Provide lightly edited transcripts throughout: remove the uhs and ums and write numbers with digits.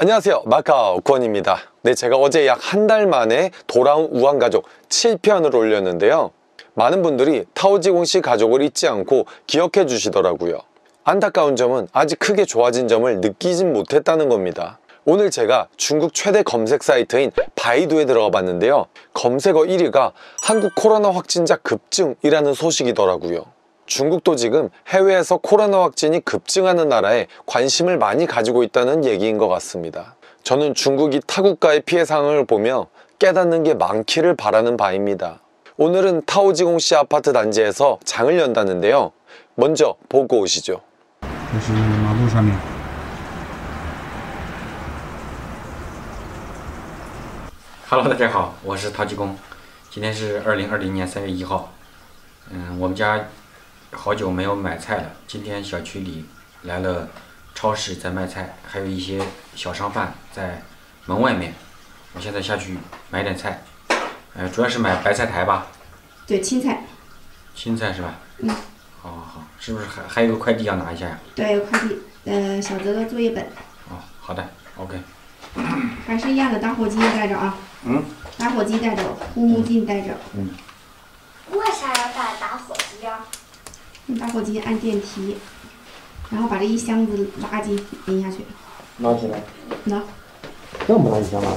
안녕하세요, 마카오 권입니다. 네, 제가 어제 약 한 달 만에 돌아온 우한가족 7편을 올렸는데요. 많은 분들이 타오지공씨 가족을 잊지 않고 기억해 주시더라고요. 안타까운 점은 아직 크게 좋아진 점을 느끼진 못했다는 겁니다. 오늘 제가 중국 최대 검색 사이트인 바이두에 들어가 봤는데요. 검색어 1위가 한국 코로나 확진자 급증이라는 소식이더라고요. 중국도 지금 해외에서 코로나 확진이 급증하는 나라에 관심을 많이 가지고 있다는 얘기인 것 같습니다. 저는 중국이 타국가의 피해 상황을 보며 깨닫는 게 많기를 바라는 바입니다. 오늘은 타오지공씨 아파트 단지에서 장을 연다는데요. 먼저 보고 오시죠. 这是马路上面。 Hello， 大家好，我是陶吉公。今天是2020年3月1号。我们家好久没有买菜了。今天小区里来了超市在卖菜，还有一些小商贩在门外面。我现在下去买点菜。主要是买白菜苔吧？ 对，青菜。 青菜是吧？ 嗯。 好，是不是还有个快递要拿一下呀？ 对，有快递，小泽的作业本。 哦，好的 ，OK。 还是一样的，打火机带着啊。打火机带着，护目镜带着。 为啥要带打火机呀？ 用打火机按电梯，然后把这一箱子垃圾拎下去。 拿起来。 拿。 这么大一箱垃圾。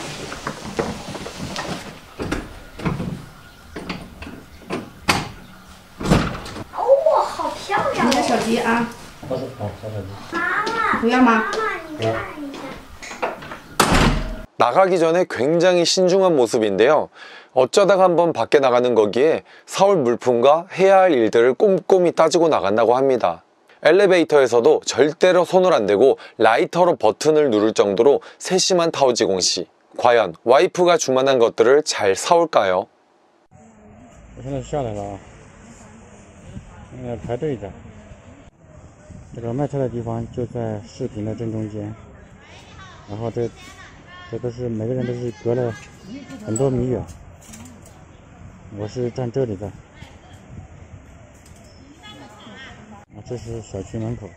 你的手机啊？ 小手机。 妈妈， 不要吗？ 妈妈，你看一下。 나가기 전에 굉장히 신중한 모습인데요. 어쩌다가 한번 밖에 나가는 거기에 사올 물품과 해야 할 일들을 꼼꼼히 따지고 나간다고 합니다. 엘리베이터에서도 절대로 손을 안 대고 라이터로 버튼을 누를 정도로 세심한 타오지공씨. 과연 와이프가 주문한 것들을 잘 사올까요? 我现在下来了啊。 现在排队着，这个卖菜的地方就在视频的正中间，然后这都是每个人都是隔了很多米远，我是站这里的，这是小区门口，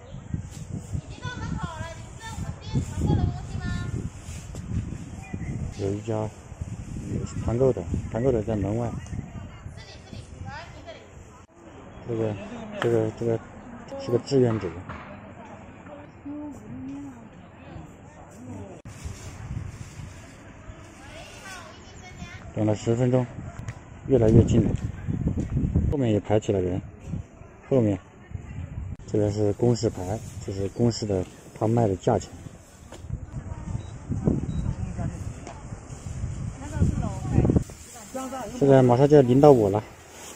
有一家团购的在门外。 这个是个志愿者。等了10分钟，越来越近了。后面也排起了人。后面，这个是公示牌，这是公示的他卖的价钱。现在马上就要轮到我了。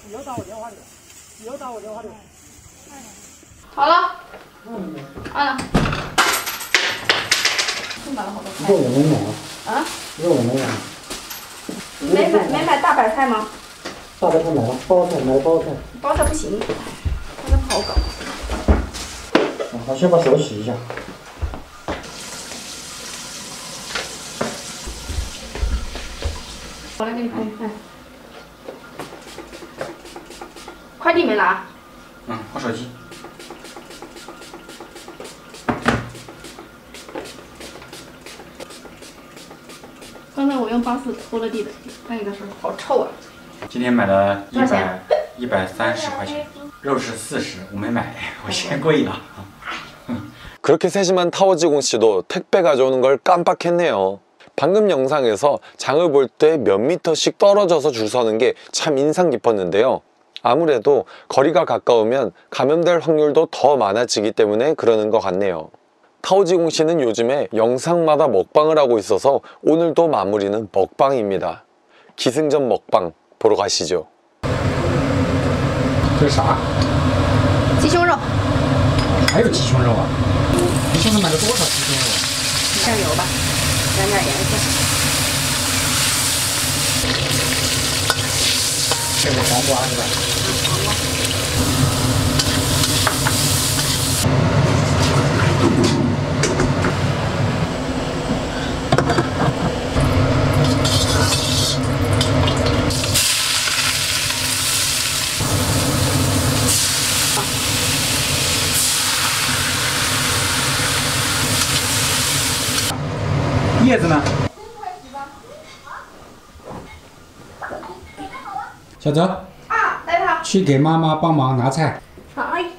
好了。啊。又买了好多菜。 这我没买啊。 啊？ 这我没买。 没买大白菜吗？ 大白菜买了，包菜买了包菜。 包菜不行，包菜不好搞。 好，先把手洗一下。 我来给你看一看。快递没拿？ 我手机。 刚才我用巴士拖了地的，那个时候好臭啊！ 今天买了多少钱 130块钱，肉是40，我没买，我嫌贵了。 그렇게 세심한 타오지공씨도 택배 가져오는 걸 깜빡했네요. 방금 영상에서 장을 볼 때 몇 미터씩 떨어져서 줄 서는 게 참 인상 깊었는데요. 아무래도 거리가 가까우면 감염될 확률도 더 많아지기 때문에 그러는 것 같네요. 타오지공씨는 요즘에 영상마다 먹방을 하고 있어서 오늘도 마무리는 먹방입니다. 기승전 먹방 보러 가시죠. 这是啥？ 鸡胸肉。 还有鸡胸肉啊？你现在买了多少鸡胸肉？ 酱油吧，沾点颜色。 这是黄瓜是吧？ 黄瓜。 叶子呢？小泽， 啊，来吧。 去给妈妈帮忙拿菜。 好嘞。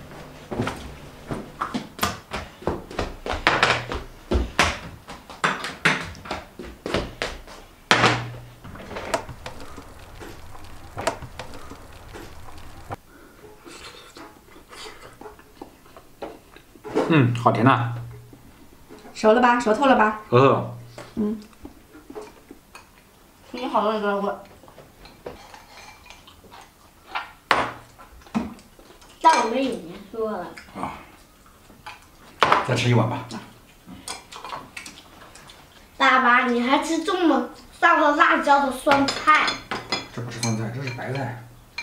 好甜呐。 熟了吧？熟透了吧？ 挺好的，哥哥。但我们已经说了。 再吃一碗吧。 爸爸，你还吃这么上了辣椒的酸菜？ 这不是酸菜，这是白菜。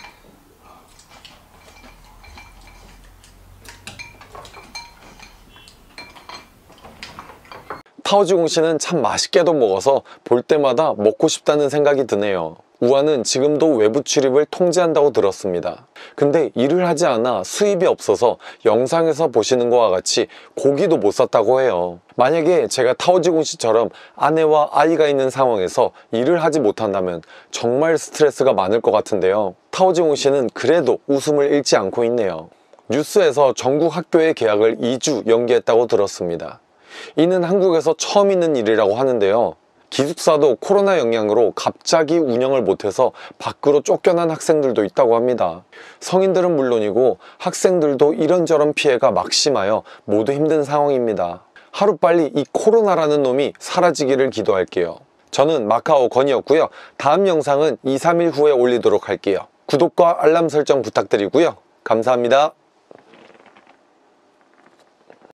타오지공 씨는 참 맛있게도 먹어서 볼 때마다 먹고 싶다는 생각이 드네요. 우아는 지금도 외부 출입을 통제한다고 들었습니다. 근데 일을 하지 않아 수입이 없어서 영상에서 보시는 것과 같이 고기도 못 샀다고 해요. 만약에 제가 타오지공 씨처럼 아내와 아이가 있는 상황에서 일을 하지 못한다면 정말 스트레스가 많을 것 같은데요. 타오지공 씨는 그래도 웃음을 잃지 않고 있네요. 뉴스에서 전국 학교의 개학을 2주 연기했다고 들었습니다. 이는 한국에서 처음 있는 일이라고 하는데요. 기숙사도 코로나 영향으로 갑자기 운영을 못해서 밖으로 쫓겨난 학생들도 있다고 합니다. 성인들은 물론이고 학생들도 이런저런 피해가 막심하여 모두 힘든 상황입니다. 하루빨리 이 코로나라는 놈이 사라지기를 기도할게요. 저는 마카오 건이었고요. 다음 영상은 2-3일 후에 올리도록 할게요. 구독과 알람 설정 부탁드리고요. 감사합니다.